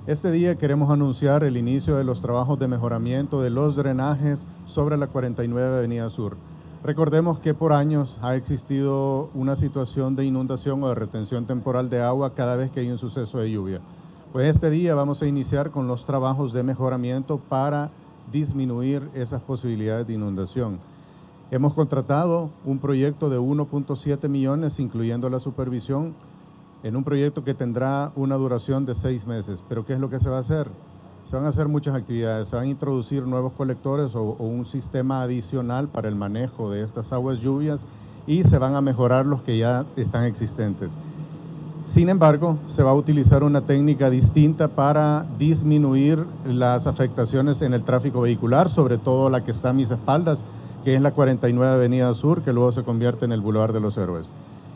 Este día queremos anunciar el inicio de los trabajos de mejoramiento de los drenajes sobre la 49 Avenida Sur. Recordemos que por años ha existido una situación de inundación o de retención temporal de agua cada vez que hay un suceso de lluvia. Pues este día vamos a iniciar con los trabajos de mejoramiento para disminuir esas posibilidades de inundación. Hemos contratado un proyecto de 1.7 millones, incluyendo la supervisión, en un proyecto que tendrá una duración de 6 meses. ¿Pero qué es lo que se va a hacer? Se van a hacer muchas actividades, se van a introducir nuevos colectores o un sistema adicional para el manejo de estas aguas lluvias y se van a mejorar los que ya están existentes. Sin embargo, se va a utilizar una técnica distinta para disminuir las afectaciones en el tráfico vehicular, sobre todo la que está a mis espaldas, que es la 49 Avenida Sur, que luego se convierte en el Boulevard de los Héroes.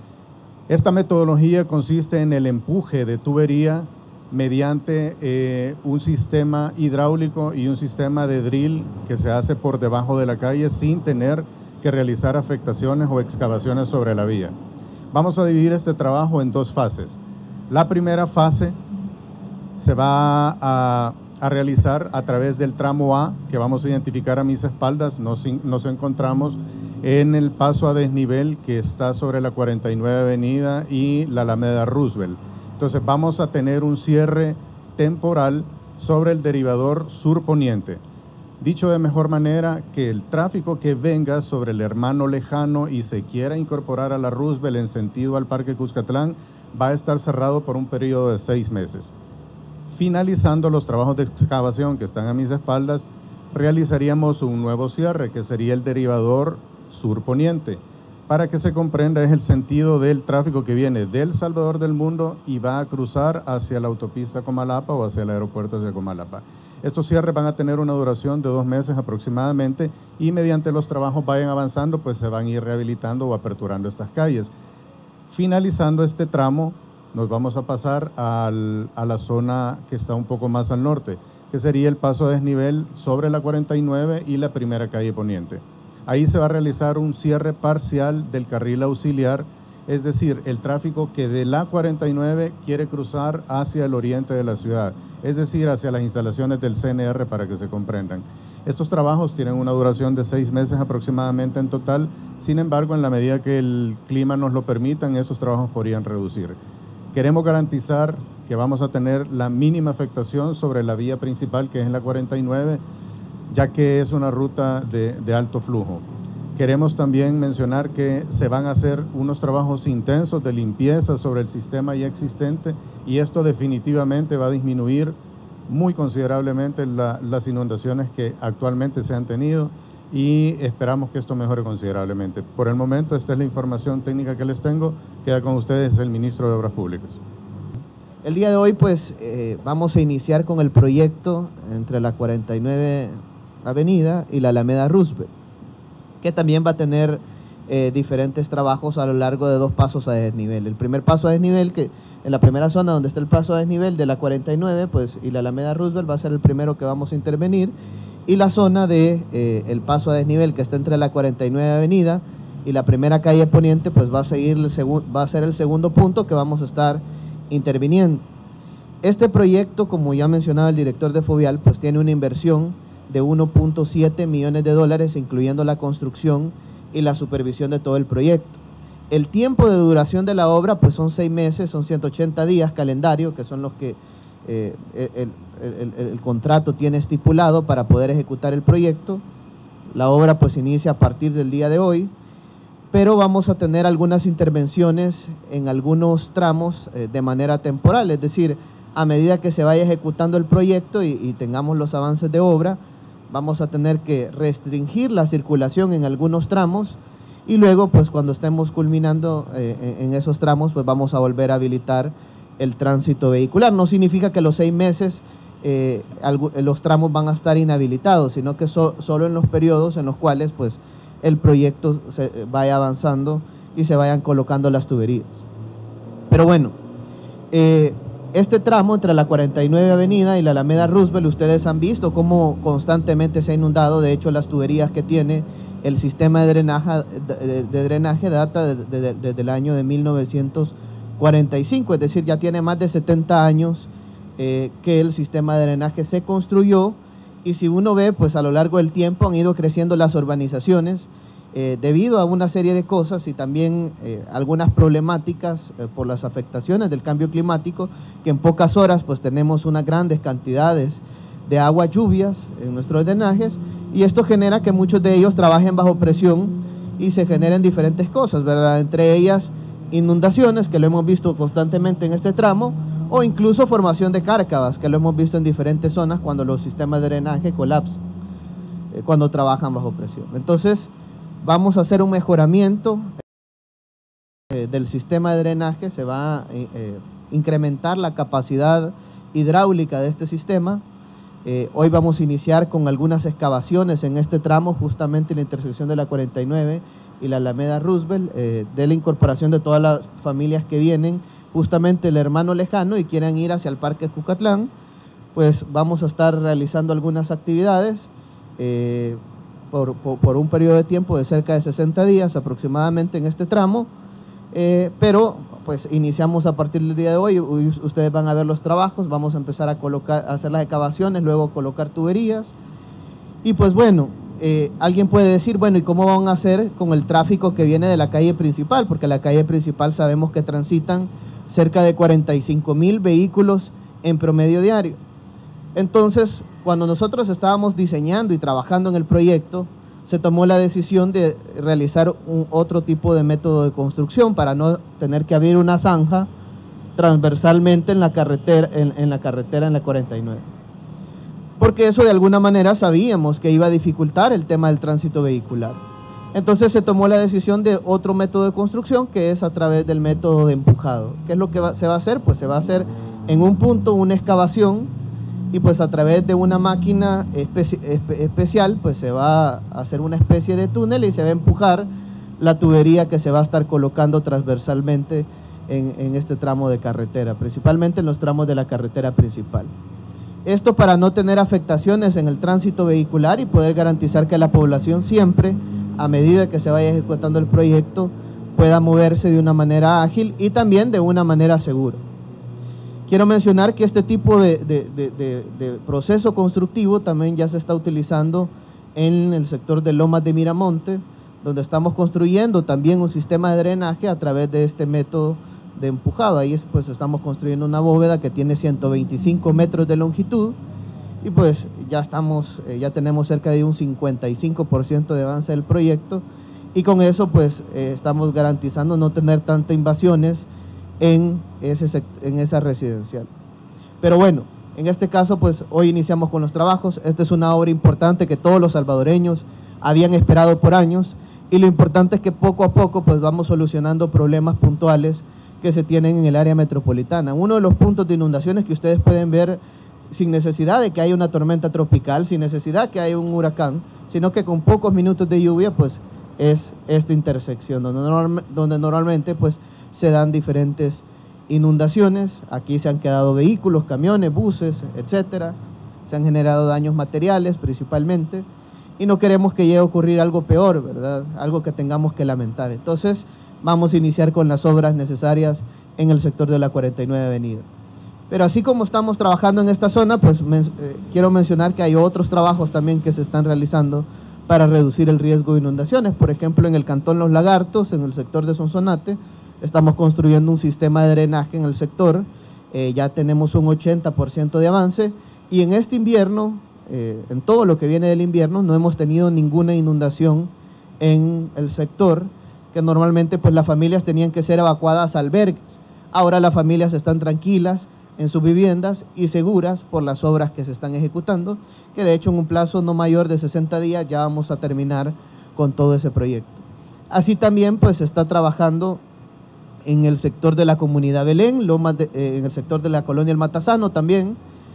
Esta metodología consiste en el empuje de tubería mediante un sistema hidráulico y un sistema de drill que se hace por debajo de la calle sin tener que realizar afectaciones o excavaciones sobre la vía. Vamos a dividir este trabajo en 2 fases. La primera fase se va a realizar a través del tramo A, que vamos a identificar a mis espaldas. Nos encontramos en el paso a desnivel que está sobre la 49 Avenida y la Alameda Roosevelt. Entonces vamos a tener un cierre temporal sobre el derivador sur-poniente. Dicho de mejor manera, que el tráfico que venga sobre el hermano lejano y se quiera incorporar a la Roosevelt en sentido al Parque Cuscatlán va a estar cerrado por un periodo de 6 meses. Finalizando los trabajos de excavación que están a mis espaldas, realizaríamos un nuevo cierre que sería el derivador sur-poniente. Para que se comprenda, es el sentido del tráfico que viene del Salvador del Mundo y va a cruzar hacia la autopista Comalapa o hacia el aeropuerto hacia Comalapa. Estos cierres van a tener una duración de 2 meses aproximadamente y mediante los trabajos vayan avanzando, pues se van a ir rehabilitando o aperturando estas calles. Finalizando este tramo, nos vamos a pasar a la zona que está un poco más al norte, que sería el paso a desnivel sobre la 49 y la primera calle poniente. Ahí se va a realizar un cierre parcial del carril auxiliar, es decir, el tráfico que de la 49 quiere cruzar hacia el oriente de la ciudad, es decir, hacia las instalaciones del CNR, para que se comprendan. Estos trabajos tienen una duración de 6 meses aproximadamente en total, sin embargo, en la medida que el clima nos lo permitan, esos trabajos podrían reducir. Queremos garantizar que vamos a tener la mínima afectación sobre la vía principal, que es la 49, ya que es una ruta de alto flujo. Queremos también mencionar que se van a hacer unos trabajos intensos de limpieza sobre el sistema ya existente y esto definitivamente va a disminuir muy considerablemente las inundaciones que actualmente se han tenido y esperamos que esto mejore considerablemente. Por el momento, esta es la información técnica que les tengo. Queda con ustedes el Ministro de Obras Públicas. El día de hoy, pues, vamos a iniciar con el proyecto entre la 49 Avenida y la Alameda Roosevelt, que también va a tener diferentes trabajos a lo largo de 2 pasos a desnivel. El primer paso a desnivel, que en la primera zona donde está el paso a desnivel de la 49 pues, y la Alameda Roosevelt, va a ser el primero que vamos a intervenir, y la zona de el paso a desnivel que está entre la 49 Avenida y la primera calle poniente, pues va a ser el segundo punto que vamos a estar interviniendo. Este proyecto, como ya mencionaba el director de Fovial, pues tiene una inversión de 1.7 millones de dólares, incluyendo la construcción y la supervisión de todo el proyecto. El tiempo de duración de la obra pues son 6 meses, son 180 días calendario, que son los que el contrato tiene estipulado para poder ejecutar el proyecto. La obra pues inicia a partir del día de hoy, pero vamos a tener algunas intervenciones en algunos tramos de manera temporal, es decir, a medida que se vaya ejecutando el proyecto y tengamos los avances de obra, vamos a tener que restringir la circulación en algunos tramos y luego, pues cuando estemos culminando en esos tramos, pues vamos a volver a habilitar el tránsito vehicular. No significa que los 6 meses los tramos van a estar inhabilitados, sino que solo en los periodos en los cuales pues el proyecto se vaya avanzando y se vayan colocando las tuberías. Pero bueno, este tramo entre la 49 Avenida y la Alameda Roosevelt, ustedes han visto cómo constantemente se ha inundado. De hecho, las tuberías que tiene el sistema de drenaje data desde el año de 1945, es decir, ya tiene más de 70 años que el sistema de drenaje se construyó, y si uno ve, pues a lo largo del tiempo han ido creciendo las urbanizaciones debido a una serie de cosas y también algunas problemáticas por las afectaciones del cambio climático, que en pocas horas pues tenemos unas grandes cantidades de agua, lluvias en nuestros drenajes, y esto genera que muchos de ellos trabajen bajo presión y se generen diferentes cosas, ¿verdad? Entre ellas inundaciones, que lo hemos visto constantemente en este tramo, o incluso formación de cárcavas, que lo hemos visto en diferentes zonas cuando los sistemas de drenaje colapsan, cuando trabajan bajo presión. Entonces, vamos a hacer un mejoramiento del sistema de drenaje, se va a incrementar la capacidad hidráulica de este sistema. Hoy vamos a iniciar con algunas excavaciones en este tramo, justamente en la intersección de la 49 y la Alameda Roosevelt, de la incorporación de todas las familias que vienen justamente el hermano lejano y quieran ir hacia el Parque Cucatlán. Pues vamos a estar realizando algunas actividades por un periodo de tiempo de cerca de 60 días aproximadamente en este tramo, pero pues iniciamos a partir del día de hoy. Ustedes van a ver los trabajos, vamos a empezar a hacer las excavaciones, luego colocar tuberías, y pues bueno, alguien puede decir, bueno, ¿y cómo van a hacer con el tráfico que viene de la calle principal? Porque la calle principal sabemos que transitan cerca de 45,000 vehículos en promedio diario. Entonces, cuando nosotros estábamos diseñando y trabajando en el proyecto, se tomó la decisión de realizar otro tipo de método de construcción para no tener que abrir una zanja transversalmente en la carretera, en la 49. Porque eso de alguna manera sabíamos que iba a dificultar el tema del tránsito vehicular. Entonces se tomó la decisión de otro método de construcción, que es a través del método de empujado. ¿Qué es lo que se va a hacer? Pues se va a hacer en un punto una excavación, y pues a través de una máquina especial pues se va a hacer una especie de túnel y se va a empujar la tubería que se va a estar colocando transversalmente en este tramo de carretera, principalmente en los tramos de la carretera principal. Esto para no tener afectaciones en el tránsito vehicular y poder garantizar que la población siempre, a medida que se vaya ejecutando el proyecto, pueda moverse de una manera ágil y también de una manera segura. Quiero mencionar que este tipo de proceso constructivo también ya se está utilizando en el sector de Lomas de Miramonte, donde estamos construyendo también un sistema de drenaje a través de este método de empujado. Ahí pues estamos construyendo una bóveda que tiene 125 metros de longitud, y pues ya tenemos cerca de un 55% de avance del proyecto, y con eso pues estamos garantizando no tener tantas invasiones en esa residencial. Pero bueno, en este caso pues hoy iniciamos con los trabajos. Esta es una obra importante que todos los salvadoreños habían esperado por años, y lo importante es que poco a poco pues vamos solucionando problemas puntuales que se tienen en el área metropolitana. Uno de los puntos de inundaciones que ustedes pueden ver sin necesidad de que haya una tormenta tropical, sin necesidad que haya un huracán, sino que con pocos minutos de lluvia pues es esta intersección donde normalmente pues se dan diferentes inundaciones. Aquí se han quedado vehículos, camiones, buses, etcétera. Se han generado daños materiales principalmente, y no queremos que llegue a ocurrir algo peor, ¿verdad? Algo que tengamos que lamentar. Entonces vamos a iniciar con las obras necesarias en el sector de la 49 Avenida. Pero así como estamos trabajando en esta zona, pues quiero mencionar que hay otros trabajos también que se están realizando para reducir el riesgo de inundaciones. Por ejemplo, en el Cantón Los Lagartos, en el sector de Sonsonate, estamos construyendo un sistema de drenaje en el sector, ya tenemos un 80% de avance, y en este invierno, en todo lo que viene del invierno, no hemos tenido ninguna inundación en el sector, que normalmente pues las familias tenían que ser evacuadas a albergues. Ahora las familias están tranquilas en sus viviendas y seguras por las obras que se están ejecutando, que de hecho en un plazo no mayor de 60 días ya vamos a terminar con todo ese proyecto. Así también pues se está trabajando en el sector de la comunidad Belén, en el sector de la colonia El Matasano también.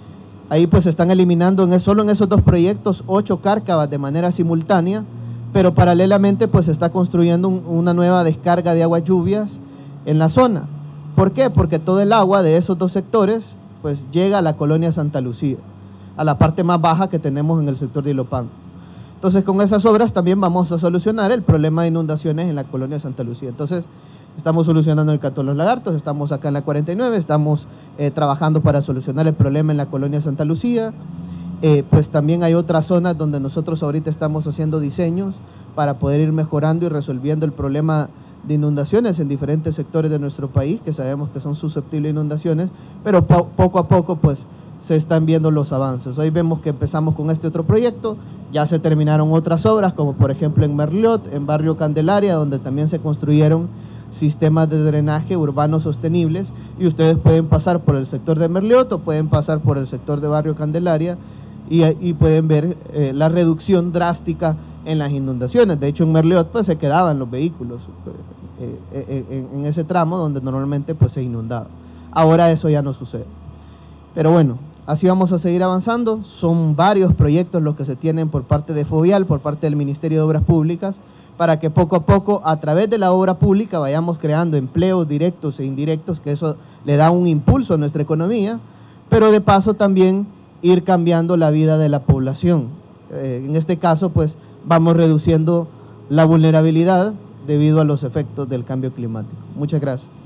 Ahí pues se están eliminando solo en esos dos proyectos 8 cárcavas de manera simultánea, pero paralelamente pues se está construyendo una nueva descarga de aguas lluvias en la zona. ¿Por qué? Porque todo el agua de esos dos sectores pues llega a la colonia Santa Lucía, a la parte más baja que tenemos en el sector de Ilopango. Entonces con esas obras también vamos a solucionar el problema de inundaciones en la colonia Santa Lucía. Entonces Estamos solucionando el Cantón Los Lagartos, estamos acá en la 49, estamos trabajando para solucionar el problema en la colonia Santa Lucía. Pues también hay otras zonas donde nosotros ahorita estamos haciendo diseños para poder ir mejorando y resolviendo el problema de inundaciones en diferentes sectores de nuestro país, que sabemos que son susceptibles a inundaciones, pero poco a poco pues se están viendo los avances. Hoy vemos que empezamos con este otro proyecto, ya se terminaron otras obras, como por ejemplo en Merliot, en Barrio Candelaria, donde también se construyeron sistemas de drenaje urbanos sostenibles, y ustedes pueden pasar por el sector de Merliot o pueden pasar por el sector de Barrio Candelaria y pueden ver la reducción drástica en las inundaciones. De hecho, en Merliot pues se quedaban los vehículos en ese tramo donde normalmente pues se inundaba. Ahora eso ya no sucede. Pero bueno, así vamos a seguir avanzando. Son varios proyectos los que se tienen por parte de FOVIAL, por parte del Ministerio de Obras Públicas, para que poco a poco, a través de la obra pública, vayamos creando empleos directos e indirectos, que eso le da un impulso a nuestra economía, pero de paso también ir cambiando la vida de la población. En este caso, pues, vamos reduciendo la vulnerabilidad debido a los efectos del cambio climático. Muchas gracias.